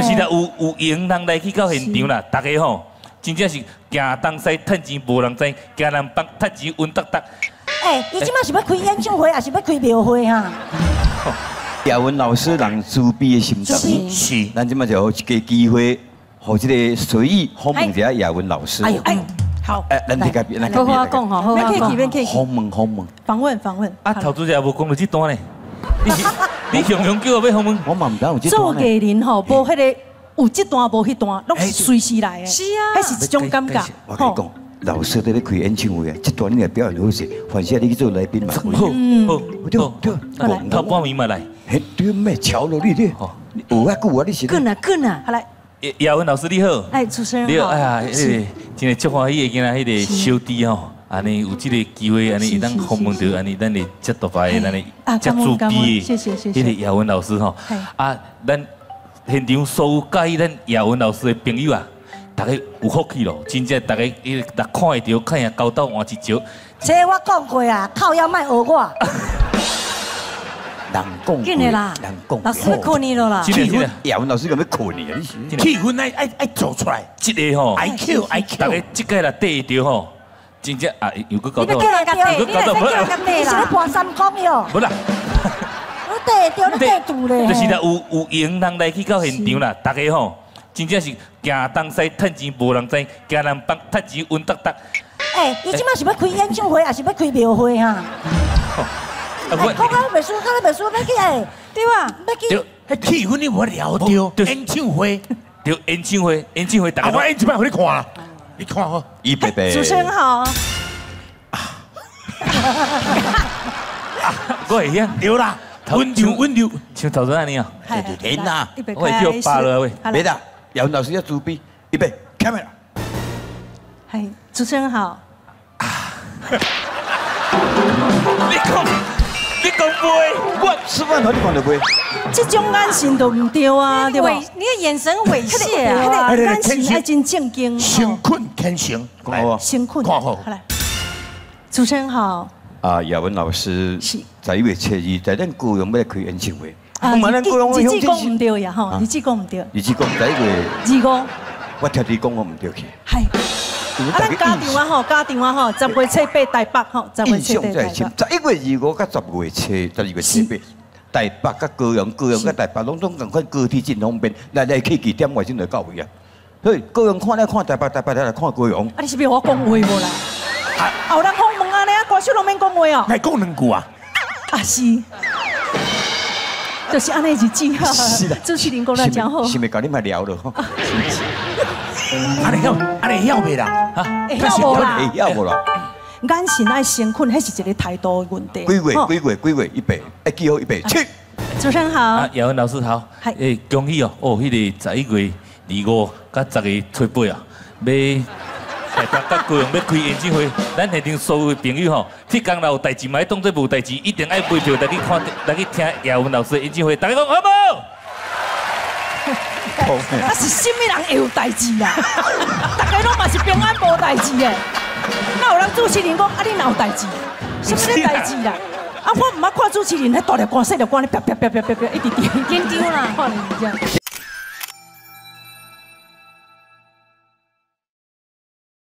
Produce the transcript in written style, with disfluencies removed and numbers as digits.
就是啦，有闲人来去到现场啦，大家吼，真正是行东西趁钱无人知，行南北趁钱稳得得。 哎，伊即摆是要开演唱会，还是要开庙会哈？ 叶文老师人慈悲的心肠， 是， 咱即摆就有一个机会，互这个随意访问一下叶文老师。 哎呦，哎，好， 咱这个别， 好好讲吼，好好讲。 访问。 访问。 啊，头主席无讲到这段呢，你雄雄叫我要访问， 我嘛唔知有这段做艺人吼，无迄个有这段无迄段，拢是随时来的。是啊，迄是一种感觉。 我跟你讲。 老师在咧开演唱会啊，这段你来表演好势，凡是你去做来宾嘛。 好，对，头半暝嘛来。 嘿，对咩桥路你咧？有啊久啊，你是。 滚啊！好来。 叶文老师你好。 哎，主持人好。 你好，哎呀，迄个真系足欢喜的，今仔迄个小弟吼，安尼有这个机会，安尼当访问到安尼咱的这大牌的，安尼这主笔的，迄个叶文老师吼。啊，咱现场所有介意咱叶文老师的朋友啊。 大家有福气咯，真正大家看会到，看下交到换一招。 这我讲过啊，靠腰卖学我。 人讲紧的啦，老师要考你了啦。 气氛，叶文老师有要考你啊？ 气氛爱做出来。 这个吼 ，IQ， 大家这个啦对着吼，真正啊又搁搞到， 你要叫人对，你是要搬三公哟。 不啦， 我对着你对住咧。 就是啦，有闲人来去到现场啦，大家吼。 真正是行东西趁钱无人知，行南北趁钱稳得得。 哎，伊即摆是要开演唱会，还是要开庙会哈？哎，讲到袂输，要去哎，对吧？要去。 迄气氛你无聊到，演唱会， 对演唱会，大家。 我演唱会互你看啦，你看好。 伊伯伯。 主持人好。 我会晓。 对啦，温柔， 像头先安尼啊。 天哪！ 我会叫扒落喂。 别啦。 叶文老师要主笔，预备，camera。 嗨，主持人好。 你讲背， 我吃饭头你看到背。 这种眼神都唔对啊，对吧？你的眼神猥亵啊，眼神爱真正经。 先困天行， 看好啊。 先困。 看好。 来，主持人好。 啊，叶文老师在1月7日在咱高雄要开演唱会。 日子讲唔对呀，吼，日子讲唔对。 日子讲1月 25， 我听你讲我唔对去。 系。啊，咱家庭啊吼，10月7日台北吼，10月7日台北。 11月25甲10月7日台北甲高雄甲台北拢共款高铁真方便，来去几点外先就到位啊。所以高雄看台北来看高雄。 啊，你是要我讲话无啦？有人访问安尼啊，歌手拢免讲话哦。 来讲2句啊。 啊是。 就是安尼日子哈，主持人讲得真好。 是咪甲你咪聊了吼？ 安尼晓未啦？ 会晓无啦？ 会晓无啦？ 眼神爱先困，迄是一个态度的问题。 几月100，要记好107。 主持人好。啊， 叶文老师好。诶，恭喜哦！哦，迄个11月25甲10月初8啊，要。 台北甲高雄要开演唱会，咱现场所有的朋友吼，铁工若有代志，嘛当作无代志，一定爱买票来去看，来去听叶文老师的演唱会。大家讲好无？ 啊是什么人会有代志啦？大家拢嘛是平安无代志的。哪有人主持人讲啊？你哪有代志？什么代志啦？啊，我唔捌看主持人迄大粒官、细粒官咧，啪啪啪啪啪啪，一直丢，紧张啦，看你这样。